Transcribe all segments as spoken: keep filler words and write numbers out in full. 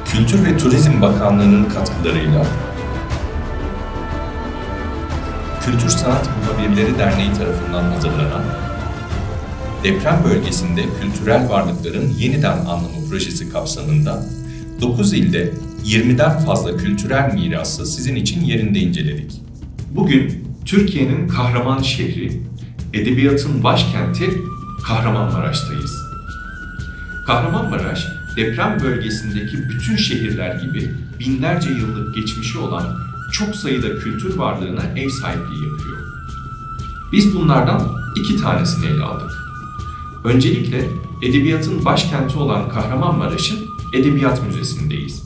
Kültür ve Turizm Bakanlığı'nın katkılarıyla Kültür Sanat Muhabirleri Derneği tarafından hazırlanan deprem bölgesinde kültürel varlıkların yeniden anlamı projesi kapsamında dokuz ilde yirmiden fazla kültürel mirası sizin için yerinde inceledik. Bugün Türkiye'nin kahraman şehri, edebiyatın başkenti Kahramanmaraş'tayız. Kahramanmaraş, deprem bölgesindeki bütün şehirler gibi binlerce yıllık geçmişi olan çok sayıda kültür varlığına ev sahipliği yapıyor. Biz bunlardan iki tanesini ele aldık. Öncelikle edebiyatın başkenti olan Kahramanmaraş'ın Edebiyat Müzesi'ndeyiz.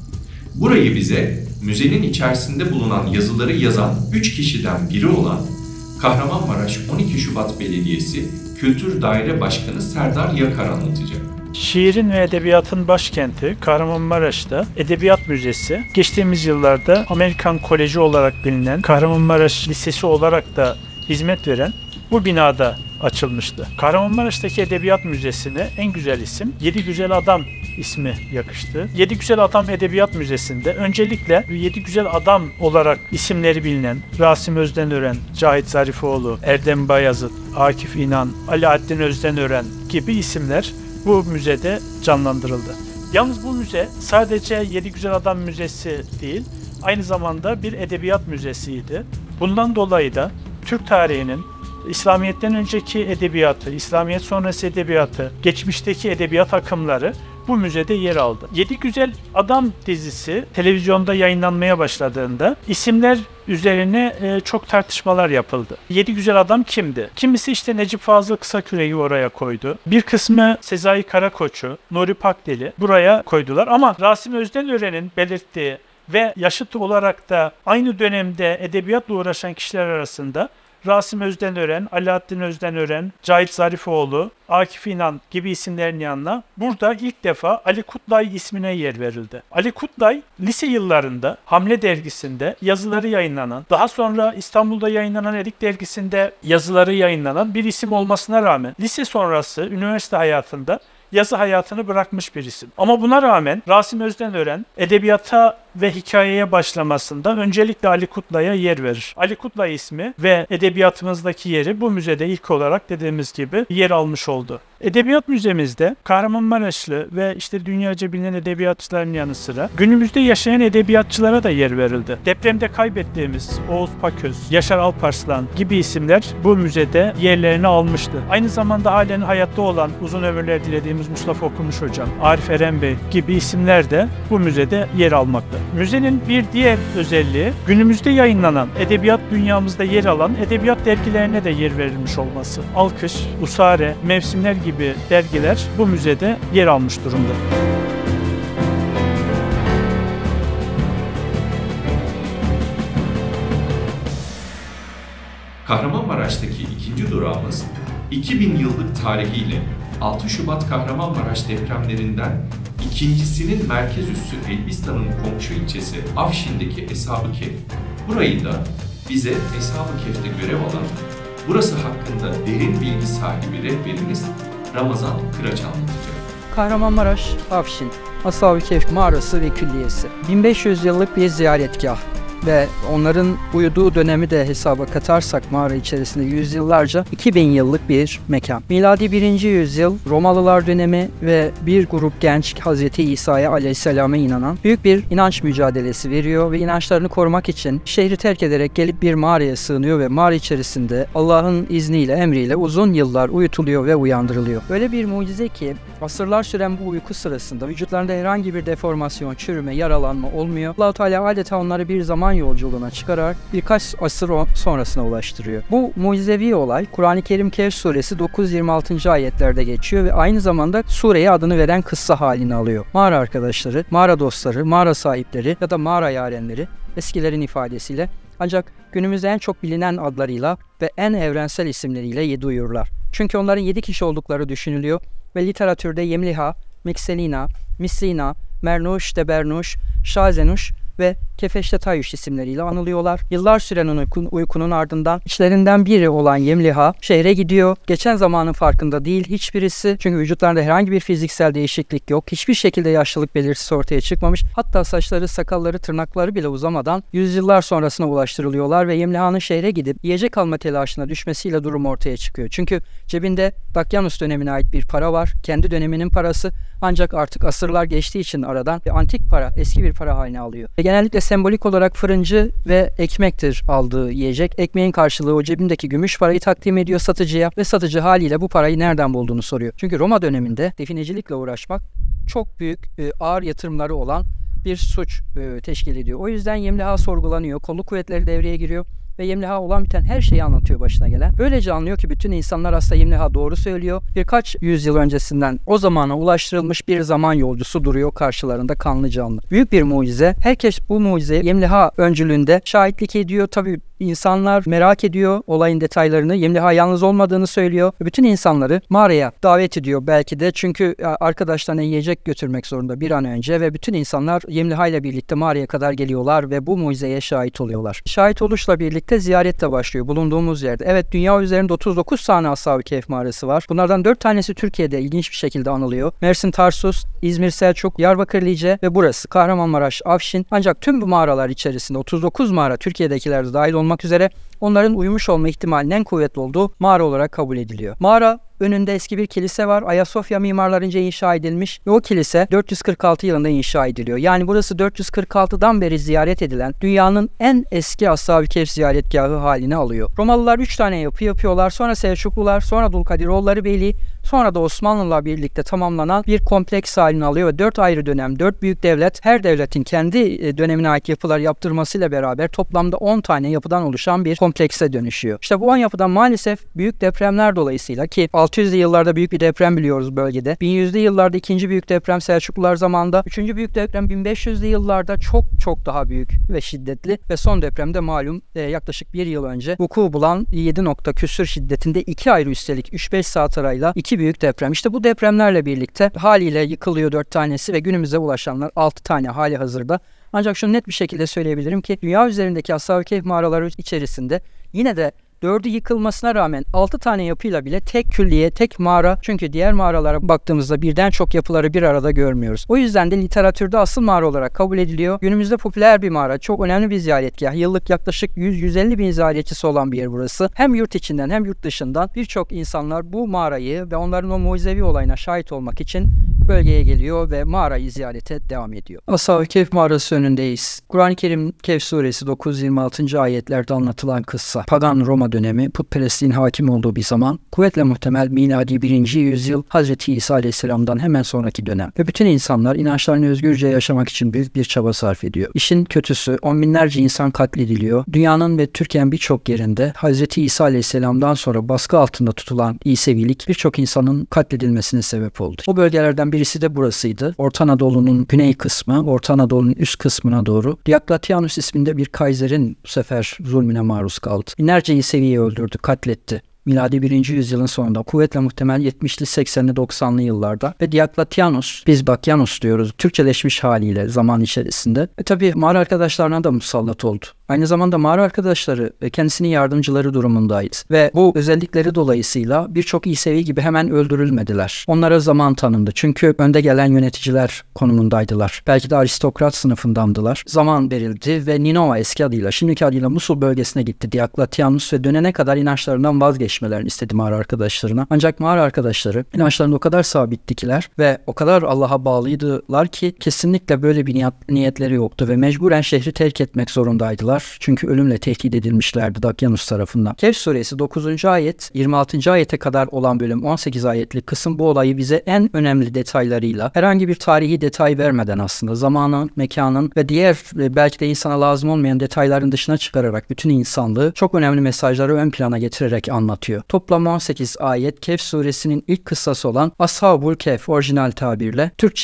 Burayı bize müzenin içerisinde bulunan yazıları yazan üç kişiden biri olan Kahramanmaraş on iki Şubat Belediyesi Kültür Daire Başkanı Serdar Yakar anlatacak. Şiirin ve edebiyatın başkenti Kahramanmaraş'ta Edebiyat Müzesi, geçtiğimiz yıllarda Amerikan Koleji olarak bilinen Kahramanmaraş Lisesi olarak da hizmet veren bu binada açılmıştı. Kahramanmaraş'taki Edebiyat Müzesi'ne en güzel isim Yedi Güzel Adam ismi yakıştı. Yedi Güzel Adam Edebiyat Müzesi'nde öncelikle Yedi Güzel Adam olarak isimleri bilinen Rasim Özdenören, Cahit Zarifoğlu, Erdem Bayazıt, Akif İnan, Alaaddin Özdenören gibi isimler bu müzede canlandırıldı. Yalnız bu müze sadece Yedi Güzel Adam Müzesi değil, aynı zamanda bir edebiyat müzesiydi. Bundan dolayı da Türk tarihinin İslamiyet'ten önceki edebiyatı, İslamiyet sonrası edebiyatı, geçmişteki edebiyat akımları bu müzede yer aldı. Yedi Güzel Adam dizisi televizyonda yayınlanmaya başladığında isimler üzerine e, çok tartışmalar yapıldı. Yedi Güzel Adam kimdi? Kimisi işte Necip Fazıl Kısaküre'yi oraya koydu. Bir kısmı Sezai Karakoç'u, Nuri Pakdil'i buraya koydular ama Rasim Özdenören'in belirttiği ve yaşıt olarak da aynı dönemde edebiyatla uğraşan kişiler arasında Rasim Özdenören, Alaaddin Özdenören, Cahit Zarifoğlu, Akif İnan gibi isimlerin yanına burada ilk defa Ali Kutlay ismine yer verildi. Ali Kutlay lise yıllarında Hamle dergisinde yazıları yayınlanan, daha sonra İstanbul'da yayınlanan Edik dergisinde yazıları yayınlanan bir isim olmasına rağmen lise sonrası üniversite hayatında yazı hayatını bırakmış bir isim. Ama buna rağmen Rasim Özdenören edebiyata ve hikayeye başlamasında öncelikle Ali Kutlay'a yer verir. Ali Kutlay ismi ve edebiyatımızdaki yeri bu müzede ilk olarak dediğimiz gibi yer almış oldu. Edebiyat müzemizde Kahramanmaraşlı ve işte dünyaca bilinen edebiyatçıların yanı sıra günümüzde yaşayan edebiyatçılara da yer verildi. Depremde kaybettiğimiz Oğuz Paköz, Yaşar Alparslan gibi isimler bu müzede yerlerini almıştı. Aynı zamanda halen hayatta olan uzun ömürler dilediğimiz Mustafa Okumuş Hocam, Arif Eren Bey gibi isimler de bu müzede yer almakta. Müzenin bir diğer özelliği günümüzde yayınlanan, edebiyat dünyamızda yer alan edebiyat dergilerine de yer verilmiş olması. Alkış, Usare, Mevsimler gibi dergiler bu müzede yer almış durumda. Kahramanmaraş'taki ikinci durağımız iki bin yıllık tarihiyle altı Şubat Kahramanmaraş depremlerinden ikincisinin merkez üssü Elbistan'ın komşu ilçesi Afşin'deki Eshab-ı Kehf. Burayı da bize Eshab-ı Kehf'te görev alan, burası hakkında derin bilgi sahibi rehberimiz Ramazan Kıraç anlatacak. Kahramanmaraş, Afşin, Eshab-ı Kehf mağarası ve külliyesi. bin beş yüz yıllık bir ziyaretgah ve onların uyuduğu dönemi de hesaba katarsak mağara içerisinde yüzyıllarca iki bin yıllık bir mekan. Miladi birinci yüzyıl Romalılar dönemi ve bir grup genç Hazreti İsa'ya aleyhisselama inanan büyük bir inanç mücadelesi veriyor ve inançlarını korumak için şehri terk ederek gelip bir mağaraya sığınıyor ve mağara içerisinde Allah'ın izniyle, emriyle uzun yıllar uyutuluyor ve uyandırılıyor. Öyle bir mucize ki asırlar süren bu uyku sırasında vücutlarında herhangi bir deformasyon, çürüme, yaralanma olmuyor. Allah-u Teala adeta onları bir zaman yolculuğuna çıkararak birkaç asır sonrasına ulaştırıyor. Bu mucizevi olay Kur'an-ı Kerim Kehf suresi dokuz yirmi altıncı ayetlerde geçiyor ve aynı zamanda sureye adını veren kıssa halini alıyor. Mağara arkadaşları, mağara dostları, mağara sahipleri ya da mağara yarenleri eskilerin ifadesiyle ancak günümüzde en çok bilinen adlarıyla ve en evrensel isimleriyle yedi uyurlar. Çünkü onların yedi kişi oldukları düşünülüyor ve literatürde Yemliha, Mikselina, Mislina, Mernuş, Debernuş, Şazenuş ve Kefeşte Tayyuş isimleriyle anılıyorlar. Yıllar süren uykun, uykunun ardından içlerinden biri olan Yemliha şehre gidiyor. Geçen zamanın farkında değil hiçbirisi. Çünkü vücutlarında herhangi bir fiziksel değişiklik yok. Hiçbir şekilde yaşlılık belirtisi ortaya çıkmamış. Hatta saçları, sakalları, tırnakları bile uzamadan yüzyıllar sonrasına ulaştırılıyorlar ve Yemliha'nın şehre gidip yiyecek alma telaşına düşmesiyle durum ortaya çıkıyor. Çünkü cebinde Dakyanus dönemine ait bir para var. Kendi döneminin parası. Ancak artık asırlar geçtiği için aradan bir antik para eski bir para haline alıyor. Ve genellikle sembolik olarak fırıncı ve ekmektir aldığı yiyecek. Ekmeğin karşılığı o cebindeki gümüş parayı takdim ediyor satıcıya ve satıcı haliyle bu parayı nereden bulduğunu soruyor. Çünkü Roma döneminde definecilikle uğraşmak çok büyük e, ağır yatırımları olan bir suç e, teşkil ediyor. O yüzden Yemliha sorgulanıyor. Kolluk kuvvetleri devreye giriyor. Ve Yemliha olan biten her şeyi anlatıyor başına gelen. Böylece anlıyor ki bütün insanlar aslında Yemliha doğru söylüyor. Birkaç yüzyıl öncesinden o zamana ulaştırılmış bir zaman yolcusu duruyor karşılarında kanlı canlı. Büyük bir mucize. Herkes bu mucizeye Yemliha öncülüğünde şahitlik ediyor. Tabii insanlar merak ediyor olayın detaylarını. Yemliha yalnız olmadığını söylüyor. Bütün insanları mağaraya davet ediyor belki de. Çünkü arkadaşlarına yiyecek götürmek zorunda bir an önce ve bütün insanlar Yemliha ile birlikte mağaraya kadar geliyorlar ve bu mucizeye şahit oluyorlar. Şahit oluşla birlikte ziyaret de başlıyor bulunduğumuz yerde. Evet, dünya üzerinde otuz dokuz tane Ashab-ı Kehf mağarası var. Bunlardan dört tanesi Türkiye'de ilginç bir şekilde anılıyor. Mersin Tarsus, İzmir Selçuk, Diyarbakır Lice ve burası Kahramanmaraş Afşin. Ancak tüm bu mağaralar içerisinde otuz dokuz mağara Türkiye'dekiler de dahil olmak üzere onların uyumuş olma ihtimalinin en kuvvetli olduğu mağara olarak kabul ediliyor. Mağara önünde eski bir kilise var. Ayasofya mimarlarınca inşa edilmiş ve o kilise dört yüz kırk altı yılında inşa ediliyor. Yani burası dört yüz kırk altıdan beri ziyaret edilen dünyanın en eski Ashab-ı Kehf ziyaretgahı haline alıyor. Romalılar üç tane yapı yapıyorlar. Sonra Selçuklular, sonra Dulkadiroğulları Beyliği, sonra da Osmanlılarla birlikte tamamlanan bir kompleks halini alıyor ve dört ayrı dönem, dört büyük devlet, her devletin kendi dönemine ait yapılar yaptırmasıyla beraber toplamda on tane yapıdan oluşan bir komplekse dönüşüyor. İşte bu on yapıdan maalesef büyük depremler dolayısıyla, ki altı yüzlü yıllarda büyük bir deprem biliyoruz bölgede. bin yüzlü yıllarda ikinci büyük deprem Selçuklular zamanında. Üçüncü büyük deprem bin beş yüzlü yıllarda çok çok daha büyük ve şiddetli ve son depremde malum e, yaklaşık bir yıl önce vuku bulan yedi nokta küsür şiddetinde iki ayrı üstelik üç beş saat arayla iki büyük deprem. İşte bu depremlerle birlikte haliyle yıkılıyor dört tanesi ve günümüze ulaşanlar altı tane hali hazırda. Ancak şunu net bir şekilde söyleyebilirim ki dünya üzerindeki Ashab-ı Kehf mağaraları içerisinde yine de dördü yıkılmasına rağmen altı tane yapıyla bile tek külliye, tek mağara. Çünkü diğer mağaralara baktığımızda birden çok yapıları bir arada görmüyoruz. O yüzden de literatürde asıl mağara olarak kabul ediliyor. Günümüzde popüler bir mağara, çok önemli bir ziyaretgah. Yıllık yaklaşık yüz yüz elli bin ziyaretçisi olan bir yer burası. Hem yurt içinden hem yurt dışından birçok insanlar bu mağarayı ve onların o mucizevi olayına şahit olmak için bölgeye geliyor ve mağarayı ziyarete devam ediyor. Ashab-ı Kehf mağarası önündeyiz. Kur'an-ı Kerim Kehf suresi dokuz yirmi altı. ayetlerde anlatılan kıssa. Pagan Roma dönemi, putperestliğin hakim olduğu bir zaman, kuvvetle muhtemel miladi birinci yüzyıl Hazreti İsa Aleyhisselam'dan hemen sonraki dönem ve bütün insanlar inançlarını özgürce yaşamak için büyük bir çaba sarf ediyor. İşin kötüsü on binlerce insan katlediliyor. Dünyanın ve Türkiye'nin birçok yerinde Hazreti İsa Aleyhisselam'dan sonra baskı altında tutulan İsevilik birçok insanın katledilmesine sebep oldu. O bölgelerden birisi de burasıydı. Orta Anadolu'nun güney kısmı, Orta Anadolu'nun üst kısmına doğru Diocletianus isminde bir kaiserin bu sefer zulmüne maruz kaldı. Binlerce İsevi'yi öldürdü, katletti. Miladi birinci yüzyılın sonunda, kuvvetle muhtemel yetmişli, seksenli, doksanlı yıllarda ve Diocletianus, biz Bakyanus diyoruz, Türkçeleşmiş haliyle zaman içerisinde. E tabi mağara arkadaşlarına da musallat oldu. Aynı zamanda mağara arkadaşları ve kendisinin yardımcıları durumundaydı. Ve bu özellikleri dolayısıyla birçok İsevi gibi hemen öldürülmediler. Onlara zaman tanındı. Çünkü önde gelen yöneticiler konumundaydılar. Belki de aristokrat sınıfındandılar. Zaman verildi ve Ninova eski adıyla, şimdiki adıyla Musul bölgesine gitti Diocletianus ve dönene kadar inançlarından vazgeçmelerini istedi mağara arkadaşlarına. Ancak mağara arkadaşları inançlarında o kadar sabittikiler ve o kadar Allah'a bağlıydılar ki kesinlikle böyle bir niyet, niyetleri yoktu ve mecburen şehri terk etmek zorundaydılar. Çünkü ölümle tehdit edilmişlerdi Dakyanus tarafından. Kehf suresi dokuzuncu ayet yirmi altıncı ayete kadar olan bölüm on sekiz ayetlik kısım bu olayı bize en önemli detaylarıyla, herhangi bir tarihi detay vermeden aslında zamanın, mekanın ve diğer belki de insana lazım olmayan detayların dışına çıkararak bütün insanlığı çok önemli mesajları ön plana getirerek anlatıyor. Toplam on sekiz ayet Kehf suresinin ilk kıssası olan Ashab-ül Kehf orijinal tabirle, Türkçe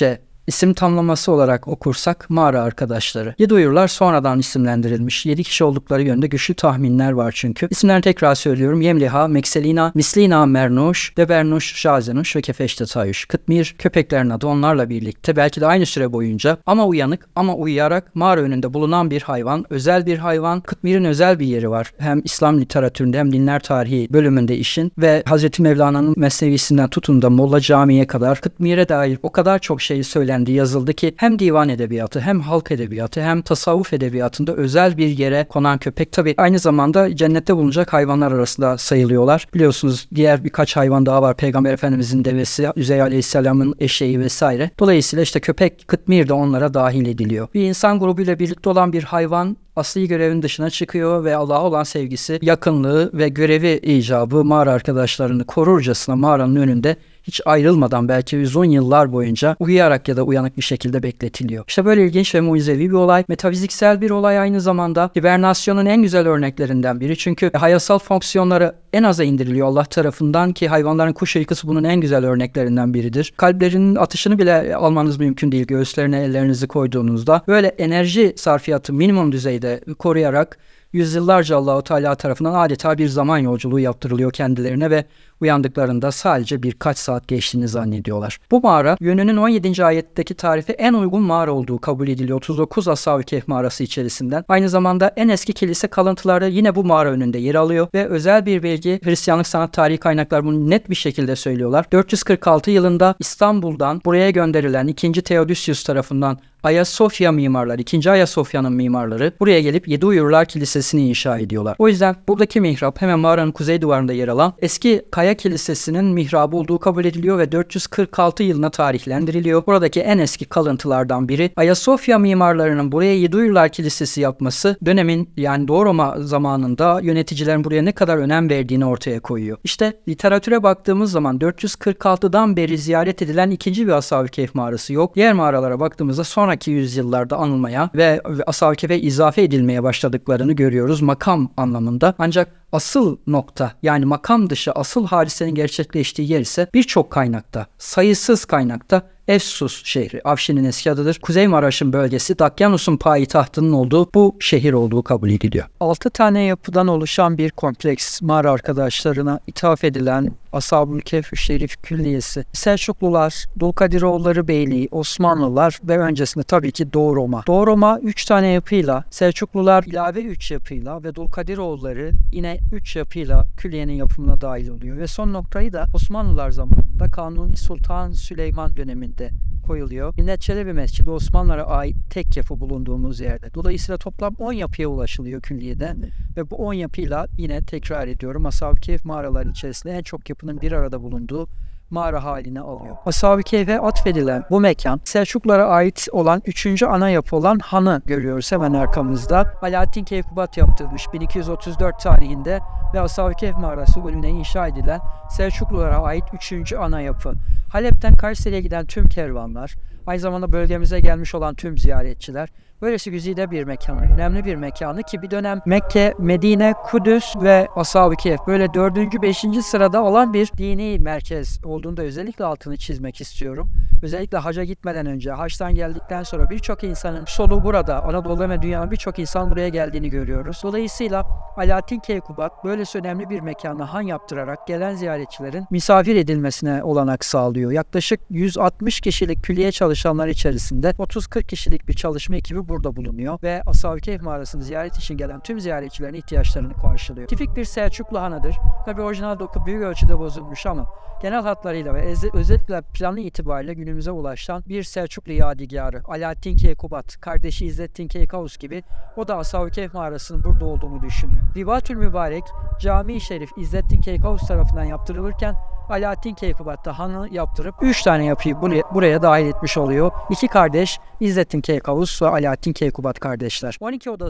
İsim tamlaması olarak okursak mağara arkadaşları. Yedi uyurlar sonradan isimlendirilmiş. Yedi kişi oldukları yönde güçlü tahminler var çünkü. İsimlerini tekrar söylüyorum. Yemliha, Mekselina, Mislina, Mernuş, Debernuş, Şazenuş ve Kefeşte Tayuş. Kıtmir, köpeklerin adı onlarla birlikte belki de aynı süre boyunca ama uyanık ama uyuyarak mağara önünde bulunan bir hayvan. Özel bir hayvan. Kıtmir'in özel bir yeri var. Hem İslam literatüründe hem dinler tarihi bölümünde işin ve Hazreti Mevlana'nın mesnevisinden tutun da Molla Camii'ye kadar Kıtmir'e dair o kadar çok şey söylendi, yazıldı ki hem divan edebiyatı hem halk edebiyatı hem tasavvuf edebiyatında özel bir yere konan köpek. Tabi aynı zamanda cennette bulunacak hayvanlar arasında sayılıyorlar. Biliyorsunuz diğer birkaç hayvan daha var. Peygamber Efendimizin devesi, Üzeyr Aleyhisselam'ın eşeği vesaire. Dolayısıyla işte köpek, Kıtmir de onlara dahil ediliyor. Bir insan grubuyla birlikte olan bir hayvan asli görevin dışına çıkıyor ve Allah'a olan sevgisi, yakınlığı ve görevi icabı mağara arkadaşlarını korurcasına mağaranın önünde hiç ayrılmadan belki yüz on yıllar boyunca uyuyarak ya da uyanık bir şekilde bekletiliyor. İşte böyle ilginç ve mucizevi bir olay. Metafiziksel bir olay aynı zamanda. Hibernasyonun en güzel örneklerinden biri. Çünkü hayasal fonksiyonları en aza indiriliyor Allah tarafından ki hayvanların kuş uykusu bunun en güzel örneklerinden biridir. Kalplerinin atışını bile almanız mümkün değil göğüslerine ellerinizi koyduğunuzda. Böyle enerji sarfiyatı minimum düzeyde koruyarak yüzyıllarca Allah-u Teala tarafından adeta bir zaman yolculuğu yaptırılıyor kendilerine ve uyandıklarında sadece birkaç saat geçtiğini zannediyorlar. Bu mağara yönünün on yedinci ayetteki tarife en uygun mağara olduğu kabul ediliyor. otuz dokuz Ashab-ı Kehf mağarası içerisinden. Aynı zamanda en eski kilise kalıntıları yine bu mağara önünde yer alıyor ve özel bir belge Hristiyanlık sanat tarihi kaynaklar bunu net bir şekilde söylüyorlar. dört yüz kırk altı yılında İstanbul'dan buraya gönderilen ikinci Theodosius tarafından Ayasofya mimarları, ikinci Ayasofya'nın mimarları buraya gelip Yedi Uyurlar Kilisesi'ni inşa ediyorlar. O yüzden buradaki mihrap hemen mağaranın kuzey duvarında yer alan eski Kaya Kilisesi'nin mihrabı olduğu kabul ediliyor ve dört yüz kırk altı yılına tarihlendiriliyor. Buradaki en eski kalıntılardan biri. Ayasofya mimarlarının buraya Yedi Uyurlar Kilisesi yapması dönemin yani Doğu Roma zamanında yöneticilerin buraya ne kadar önem verdiğini ortaya koyuyor. İşte literatüre baktığımız zaman dört yüz kırk altıdan beri ziyaret edilen ikinci bir Ashab-ı Kehf mağarası yok. Diğer mağaralara baktığımızda sonraki yüzyıllarda anılmaya ve Ashab-ı Kehf'e izafe edilmeye başladıklarını görüyoruz makam anlamında. Ancak asıl nokta yani makam dışı asıl hadisenin gerçekleştiği yer ise birçok kaynakta, sayısız kaynakta Efsus şehri, Afşin'in eski adıdır. Kuzey Maraş'ın bölgesi, Dakyanus'un payitahtının olduğu bu şehir olduğu kabul ediliyor. altı tane yapıdan oluşan bir kompleks mağara arkadaşlarına ithaf edilen Ashab-ı Kehf Şerif Külliyesi, Selçuklular, Dulkadiroğulları Beyliği, Osmanlılar ve öncesinde tabii ki Doğu Roma. Doğu Roma üç tane yapıyla, Selçuklular ilave üç yapıyla ve Dulkadiroğulları yine üç yapıyla külliyenin yapımına dahil oluyor. Ve son noktayı da Osmanlılar zamanında Kanuni Sultan Süleyman döneminde koyuluyor. Millet Çelebi Mescidi Osmanlılara ait tek yapı bulunduğumuz yerde. Dolayısıyla toplam on yapıya ulaşılıyor külliyeden ve bu on yapıyla yine tekrar ediyorum Ashab-ı Kehf mağaraları içerisinde en çok yapının bir arada bulunduğu mağara haline alıyor. Ashab-ı Kehf'e atfedilen bu mekan Selçuklulara ait olan üçüncü ana yapı olan Han'ı görüyoruz hemen arkamızda. Alaaddin Keykubat yaptırmış bin iki yüz otuz dört tarihinde ve Ashab-ı Kehf mağarası önüne inşa edilen Selçuklulara ait üçüncü ana yapı. Halep'ten Kayseri'ye giden tüm kervanlar, aynı zamanda bölgemize gelmiş olan tüm ziyaretçiler, böylesi güzide bir mekanı, önemli bir mekanı ki bir dönem Mekke, Medine, Kudüs ve Ashab-ı Kehf böyle dördüncü, beşinci sırada olan bir dini merkez olduğunda özellikle altını çizmek istiyorum. Özellikle haca gitmeden önce, haçtan geldikten sonra birçok insanın solu burada, Anadolu ve dünyanın birçok insan buraya geldiğini görüyoruz. Dolayısıyla Alaaddin Keykubat böylesi önemli bir mekana han yaptırarak gelen ziyaretçilerin misafir edilmesine olanak sağlıyor. Yaklaşık yüz altmış kişilik külliye çalışanlar içerisinde otuz kırk kişilik bir çalışma ekibi burada bulunuyor ve Ashab-ı Kehf mağarasını ziyaret için gelen tüm ziyaretçilerin ihtiyaçlarını karşılıyor. Tipik bir Selçuklu hanıdır. Tabi orijinal doku büyük ölçüde bozulmuş ama genel hatlarıyla ve özellikle planı itibariyle günümüze ulaşan bir Selçuklu yadigarı. Alaaddin Keykubat, kardeşi İzzettin Keykavus gibi o da Ashab-ı Kehf mağarasının burada olduğunu düşünüyor. Rivatül Mübarek, Cami-i Şerif İzzettin Keykavus tarafından yaptırılırken Alaaddin Keykubat da hanı yaptırıp üç tane yapıyı buraya, buraya dahil etmiş oluyor. İki kardeş İzzettin Keykavus ve Alaaddin Keykubat kardeşler. on iki odası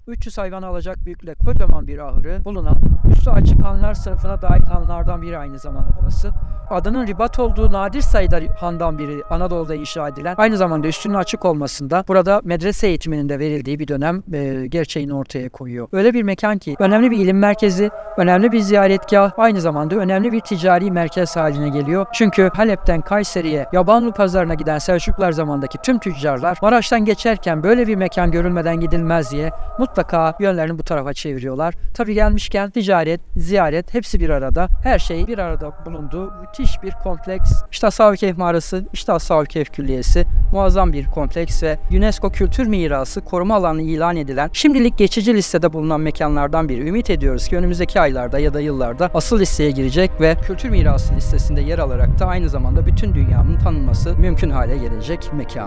üç yüz hayvan alacak büyüklükte kocaman bir ahırı bulunan, üstü açık hanlar sınıfına dahil hanlardan biri aynı zamanda burası. Adının ribat olduğu nadir sayıda handan biri Anadolu'da inşa edilen, aynı zamanda üstünün açık olmasında burada medrese eğitiminin de verildiği bir dönem e, gerçeğini ortaya koyuyor. Öyle bir mekan ki önemli bir ilim merkezi, önemli bir ziyaretgah, aynı zamanda önemli bir ticari merkez haline geliyor. Çünkü Halep'ten Kayseri'ye, Yabanlı pazarına giden Selçuklular zamandaki tüm tüccarlar Maraş'tan geçerken böyle bir mekan görülmeden gidilmez diye mutlaka yönlerini bu tarafa çeviriyorlar. Tabii gelmişken ticaret, ziyaret hepsi bir arada. Her şey bir arada bulunduğu müthiş bir kompleks. İşte Ashab-ı Kehf mağarası, işte Ashab-ı Kehf külliyesi. Muazzam bir kompleks ve UNESCO Kültür Mirası koruma alanı ilan edilen, şimdilik geçici listede bulunan mekanlardan biri. Ümit ediyoruz ki önümüzdeki aylarda ya da yıllarda asıl listeye girecek ve kültür mirası listesinde yer alarak da aynı zamanda bütün dünyanın tanınması mümkün hale gelecek mekan.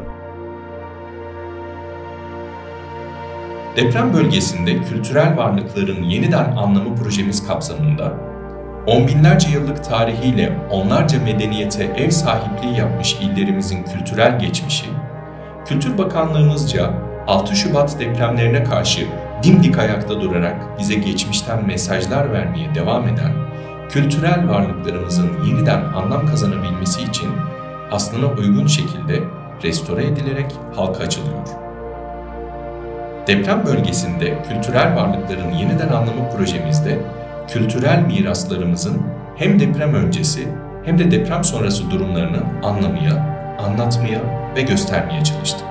Deprem bölgesinde kültürel varlıkların yeniden anlamı projemiz kapsamında on binlerce yıllık tarihiyle onlarca medeniyete ev sahipliği yapmış illerimizin kültürel geçmişi, Kültür Bakanlığımızca altı Şubat depremlerine karşı dimdik ayakta durarak bize geçmişten mesajlar vermeye devam eden kültürel varlıklarımızın yeniden anlam kazanabilmesi için aslına uygun şekilde restore edilerek halka açılıyor. Deprem bölgesinde kültürel varlıkların yeniden anlamı projemizde kültürel miraslarımızın hem deprem öncesi hem de deprem sonrası durumlarını anlamaya, anlatmaya ve göstermeye çalıştık.